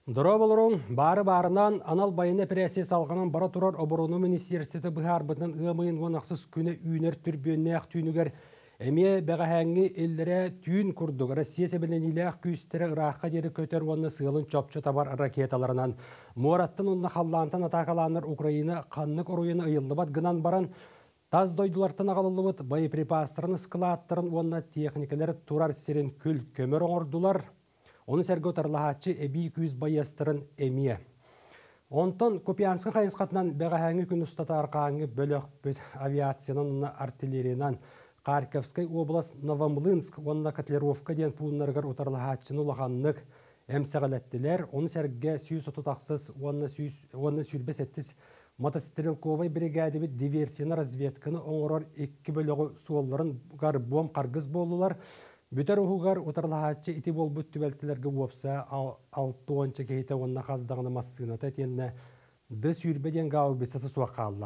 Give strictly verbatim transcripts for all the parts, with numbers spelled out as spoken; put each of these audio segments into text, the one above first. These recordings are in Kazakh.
Дұры болырың, бары-барынан анал байына прессе салғанын бара тұрар оборону министерсеті бұхар бұтын ұғымайын онақсыз күні үйінер түрбенне ақ түйінігер әме бәғәңі елдері түйін күрдік. Россия себеленілі ақ күйістері Ираққа дері көтер оны сығылын чопчы табар ракеталарынан. Мораттың ұнна қаллантан атақаланыр Украина қаннық ұруыны ұйылды бат гынан баран таз дойдулартын ағалылы бұт байприпастырын складтырын онна техникалары турар серен күл көмір оңырдулар. Оны сәргі отарлағатшы әбей күйіз байастырын әмие. Онтон Купянскы қайынсқатынан бәғәңі күн ұстатар қаңы бөліқ бүт авиациянын артиллерийнан Харьковскай область Новомлынск онына Котлеровка ден пуынларғар отарлағатшыны ұлағанлық әмсәғалеттілер. Оны сәргі сүйіс отутақсыз, оны сүрбес әттіс мотострелковай бригады біт диверсияны разведканы оңырар екі бөліғі суолларын ғарбуам қарғыз болулар. Бүтер ұғығар ұтарлағатшы ити бол бүт түбәлтілерге уапса алты ончы кейті онына қаздағыны массығыната тенне ды сүйірбеден ғау бетсаты суақ қалла.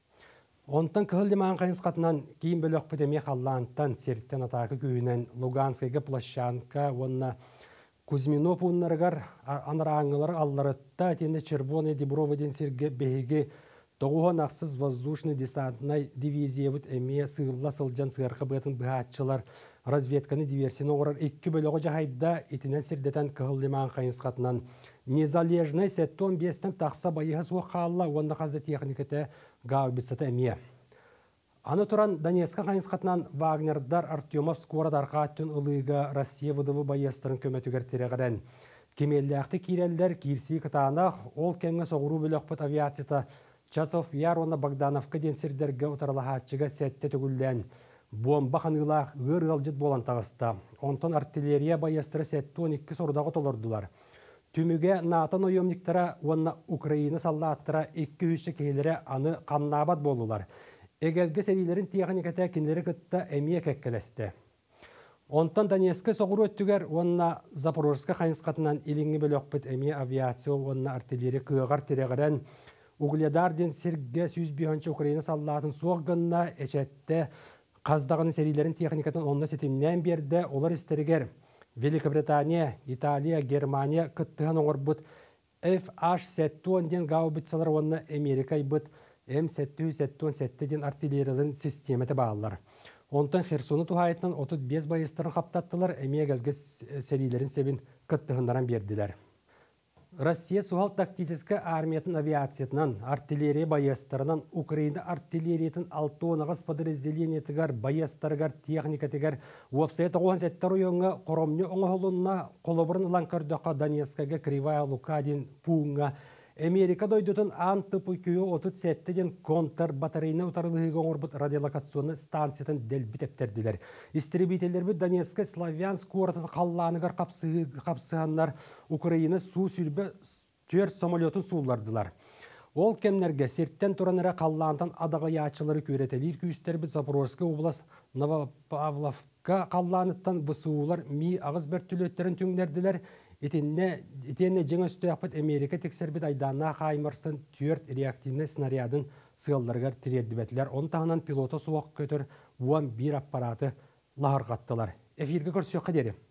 Онтан кығылдымаған қайынс қатынан кейін бөліқ пөтеме қаллантан серттен атақы күйінен Луганскайға Плащанка, онына Кузьминоп ұнларығар анараңылар алларытта тенне Червоный Деброводен серге бейге тоғуған ақсыз воздушный десантный дивизия бұд әме сығырла сылжан сығырқы бұғатын бұғатшылар разведканы диверсияны орар екі бөлігі жағайда етінен сердетен кығылдымаған қайынс қатынан незалежный сәтті он бестен тақса байығы суық қалла онда қазды техникеті ғау бітсаты әме. Аны тұран Донецка қайынс қатынан Вагнердар Артемовск орадар қаттын ұлыға Россия вұдывы байыстырын көметігер терегірен. Кемелләқті кейрелдер кирси кытанақ ол кәңі соғыру бөліқ бұт авиацията Часов яр оны Богдановка денсердерге ұтарлағатшыға сәтті түгілден бомба қанылақ ғыр ғалжыт болан тағыста. Онтан артиллерия байастыры сәтті он екі сордағы толырдылар. Түміге натын ойымниктара онына Украина саллаттыра екі үші кейлері аны қамнабат болулар. Егелге сәрилерін техниката кенлері күтті әмие кәккелесті. Онтан Донецка соғыру өттігер онына Запорожска қайынсқатынан еліңі бөлік бұт әмие авиация онына артиллерия күйіғар терегірен Угледарден серге сүйіз бейончы Украина саллатын соғғынна әчетті қаздағының сәрилерін техникатын онына сетімнен берді. Олар істерігер Великобритания, Италия, Германия күттіған оңыр бұд эф аш сәтті онден ғау бұтсалар онына Америкай бұд эм сәтті сәтті сәтті ден артиллерияларын системеті бағалар. Онтан Херсоны туғайтынан отыз бес байыстарын қаптаттылар, әмие gəlгі сәрилерін себін күттіғындаран берділер. Россия суғал тактическі армиятын авиациятынан, артиллерия байыстарынан, Украина артиллериятын алты онағыз подразделениетігер, байыстарығар, техникатығар, уапсайты оған сәттер ойыңа, қоромны оңығылынна, қолыбырын ұланкардыға Донецкаға, Кривая Лукадин, Пуңа, Америка дойдутын анты пүйкүйі отыз сәттеден контр батарейна ұтарылығы оңырбыт радиолокационны станциятын дәлбіт әптерділер. Истребителер бүт Донецка, Славянск оратын қалланығар қапсығанлар Украина су сүлбі төрт самолетын суылардылар. Ол кемнерге серттен тұраныра қаллантан адаға ячылары көретелер күйістер бүт Запорожская область Новопавловка қалланыттан высуылар ми ағыз бір түлеттерін түңдерділер. Етенне жаңа үсті апыт Америка тексербет айданна қаймырсын төрт реактивны снарядын сығылдырғар тірердібетілер. Он тағынан пилоты суақ көтір уам бір аппараты лағыр қаттылар. Эфирге көрсек қадері.